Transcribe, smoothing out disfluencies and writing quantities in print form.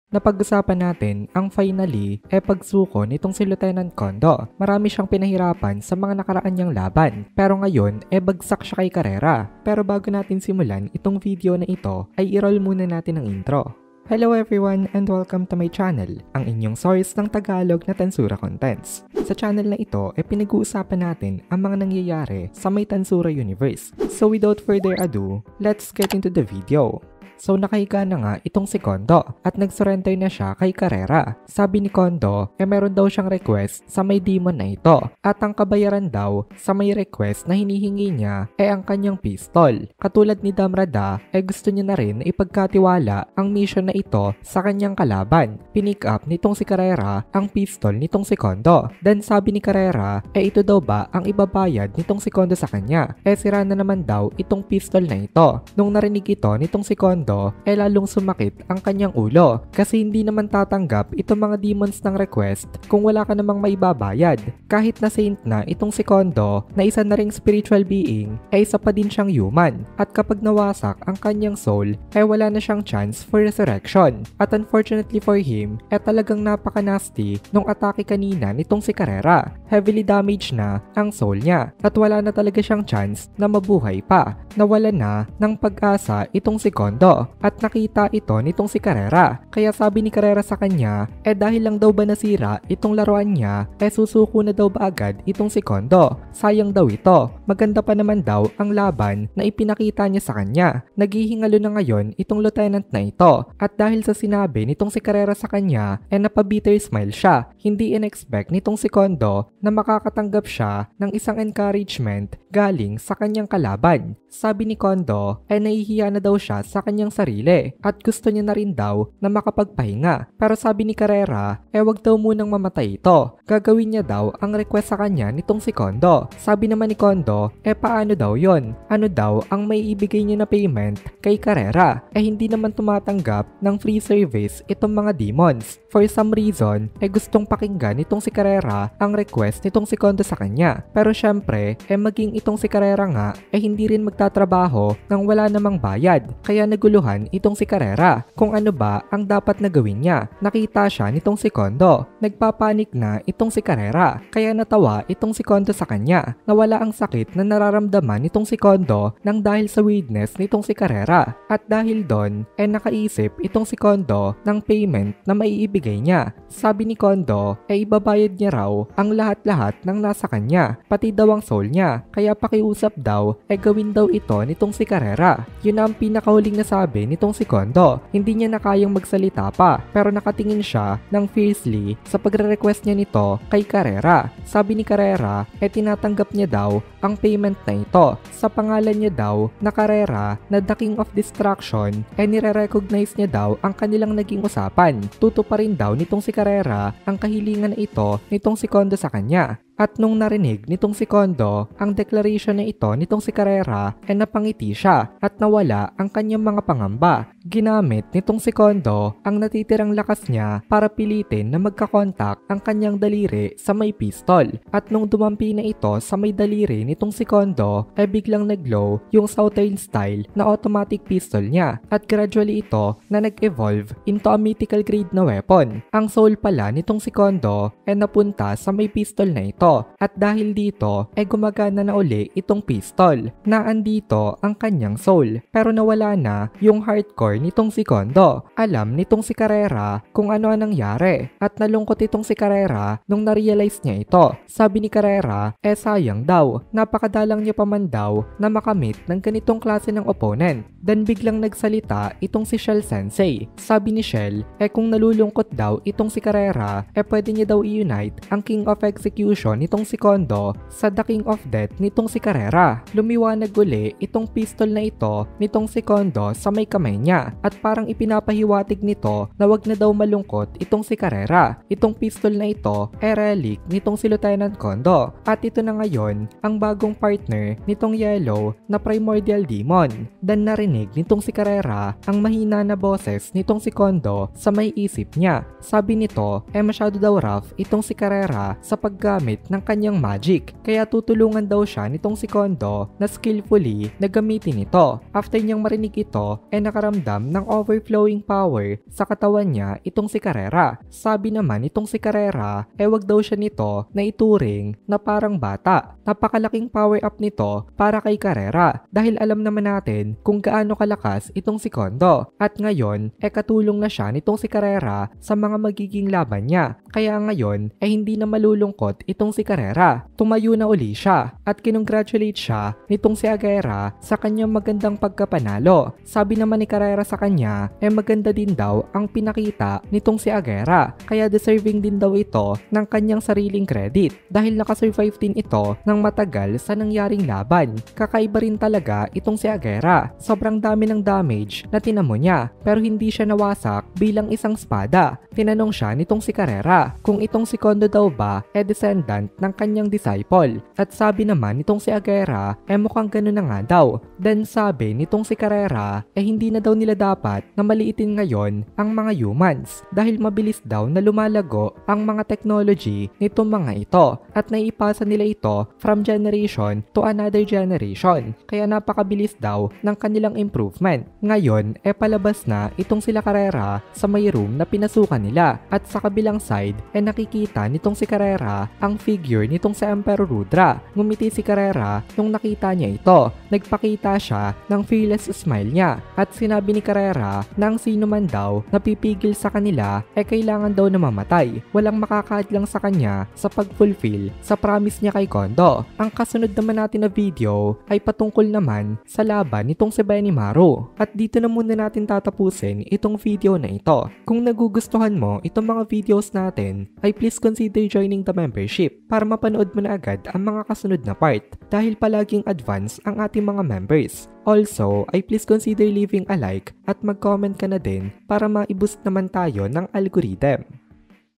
Napag-usapan natin ang finally pagsuko nitong si Lieutenant Kondo. Marami siyang pinahirapan sa mga nakaraan niyang laban. Pero ngayon bagsak siya kay Carrera. Pero bago natin simulan itong video na ito ay i-roll muna natin ang intro. Hello everyone and welcome to my channel, ang inyong source ng Tagalog na Tensura contents. Sa channel na ito pinag-uusapan natin ang mga nangyayari sa may Tensura universe. So without further ado, let's get into the video. So nakahiga na nga itong si Kondo at nag-surrender na siya kay Carrera. Sabi ni Kondo meron daw siyang request sa may demon na ito at ang kabayaran daw sa may request na hinihingi niya ang kanyang pistol. Katulad ni Damrada gusto niya na rin na ipagkatiwala ang mission na ito sa kanyang kalaban. Pinick up nitong si Carrera ang pistol nitong si Kondo. Then sabi ni Carrera ito daw ba ang ibabayad nitong si Kondo sa kanya? Sira na naman daw itong pistol na ito. Nung narinig ito nitong si Kondo lalong sumakit ang kanyang ulo kasi hindi naman tatanggap itong mga demons ng request kung wala ka namang maibabayad. Kahit na saint na itong si Kondo na isa na ring spiritual being isa pa din siyang human at kapag nawasak ang kanyang soul wala na siyang chance for resurrection. At unfortunately for him talagang napaka-nasty nung atake kanina nitong si Carrera. Heavily damaged na ang soul niya at wala na talaga siyang chance na mabuhay pa. Nawala na ng pag-asa itong si Kondo at nakita ito nitong si Carrera. Kaya sabi ni Carrera sa kanya dahil lang daw ba nasira itong laruan niya susuko na daw ba agad itong si Kondo. Sayang daw ito. Maganda pa naman daw ang laban na ipinakita niya sa kanya. Naghihingalo na ngayon itong lieutenant na ito at dahil sa sinabi nitong si Carrera sa kanya napabitter smile siya. Hindi in-expect nitong si Kondo na makakatanggap siya ng isang encouragement galing sa kanyang kalaban. Sabi ni Kondo nahihiya na daw siya sa kanyang sarili at gusto niya na rin daw na makapagpahinga. Pero sabi ni Carrera wag daw munang mamatay ito. Gagawin niya daw ang request sa kanya nitong si Kondo. Sabi naman ni Kondo paano daw yon? Ano daw ang may ibigay niya na payment kay Carrera? Hindi naman tumatanggap ng free service itong mga demons. For some reason gustong pakinggan nitong si Carrera ang request nitong si Kondo sa kanya. Pero syempre maging itong si Carrera nga hindi rin magtatrabaho nang wala namang bayad. Kaya naguluhan itong si Carrera kung ano ba ang dapat na gawin niya. Nakita siya nitong si Kondo. Nagpapanik na itong si Carrera. Kaya natawa itong si Kondo sa kanya. Nawala ang sakit na nararamdaman nitong si Kondo nang dahil sa weirdness nitong si Carrera. At dahil doon nakaisip itong si Kondo ng payment na maiibigay niya. Sabi ni Kondo ibabayad niya raw ang lahat-lahat ng nasa kanya. Pati daw ang soul niya. Kaya pakiusap daw gawin daw ito nitong si Carrera. Yun ang pinakahuling nasabi nitong si Kondo. Hindi niya na kayang magsalita pa pero nakatingin siya ng fiercely sa pagre-request niya nito kay Carrera. Sabi ni Carrera tinatanggap niya daw ang payment na ito. Sa pangalan niya daw na Carrera na the King of Destruction nire-recognize niya daw ang kanilang naging usapan. Tutuparin daw nitong si Carrera ang kahilingan na ito nitong si Kondo sa kanya. At nung narinig nitong si Kondo ang declaration na ito nitong si Carrera napangiti siya at nawala ang kanyang mga pangamba. Ginamit nitong si Kondo ang natitirang lakas niya para pilitin na magkakontak ang kanyang daliri sa may pistol. At nung dumampi na ito sa may daliri nitong si Kondo biglang nag-glow yung Southern style na automatic pistol niya at gradually ito na nag-evolve into a mythical grade na weapon. Ang soul pala nitong si Kondo napunta sa may pistol na ito. At dahil dito gumagana na uli itong pistol na andito ang kanyang soul pero nawala na yung hardcore nitong si Kondo. Alam nitong si Carrera kung ano ang nangyari at nalungkot itong si Carrera nung na-realize niya ito. Sabi ni Carrera sayang daw, napakadalang niya pa man daw na makamit ng ganitong klase ng opponent. Then biglang nagsalita itong si Shell Sensei. Sabi ni Shell kung nalulungkot daw itong si Carrera pwede niya daw i-unite ang King of Execution nitong si Kondo sa The King of Death nitong si Carrera. Lumiwanag uli itong pistol na ito nitong si Kondo sa may kamay niya at parang ipinapahiwatig nito na wag na daw malungkot itong si Carrera. Itong pistol na ito relic nitong si Lieutenant Kondo at ito na ngayon ang bagong partner nitong yellow na primordial demon. Dan narinig nitong si Carrera ang mahina na boses nitong si Kondo sa may isip niya. Sabi nito masyado daw rough itong si Carrera sa paggamit ng kanyang magic. Kaya tutulungan daw siya nitong si Kondo na skillfully na gamitin ito. After niyang marinig ito, nakaramdam nakaramdam ng overflowing power sa katawan niya itong si Carrera. Sabi naman itong si Carrera, wag daw siya nito na ituring na parang bata. Napakalaking power up nito para kay Carrera dahil alam naman natin kung gaano kalakas itong si Kondo. At ngayon, katulong na siya nitong si Carrera sa mga magiging laban niya. Kaya ngayon, hindi na malulungkot itong si Carrera. Tumayo na uli siya at kinongratulate siya nitong si Agera sa kanyang magandang pagkapanalo. Sabi naman ni Carrera sa kanya, maganda din daw ang pinakita nitong si Agera. Kaya deserving din daw ito ng kanyang sariling credit dahil nakasurvive din ito ng matagal sa nangyaring laban. Kakaiba rin talaga itong si Agera. Sobrang dami ng damage na tinamo niya pero hindi siya nawasak bilang isang espada. Tinanong siya nitong si Carrera kung itong si Kondo daw ba descendant ng kanyang disciple. At sabi naman nitong si Agera mukhang ganun na nga daw. Then sabi nitong si Carrera hindi na daw nila dapat na maliitin ngayon ang mga humans dahil mabilis daw na lumalago ang mga technology nitong mga ito at naipasa nila ito from generation to another generation. Kaya napakabilis daw ng kanilang improvement. Ngayon palabas na itong sila Carrera sa may room na pinasukan nila at sa kabilang side nakikita nitong si Carrera ang figure nitong si Emperor Rudra. Ngumiti si Carrera nung nakita niya ito. Nagpakita siya ng fearless smile niya at sinabi ni Carrera na ang sino man daw napipigil sa kanila kailangan daw na mamatay. Walang makakaadlang sa kanya sa pag-fulfill sa promise niya kay Kondo. Ang kasunod naman natin na video ay patungkol naman sa laban nitong si Benimaru. At dito na muna natin tatapusin itong video na ito. Kung nagugustuhan mo itong mga videos natin, ay please consider joining the membership para mapanood mo na agad ang mga kasunod na part dahil palaging advance ang ating mga members. Also, ay please consider leaving a like at mag-comment ka na din para ma-boost naman tayo ng algorithm.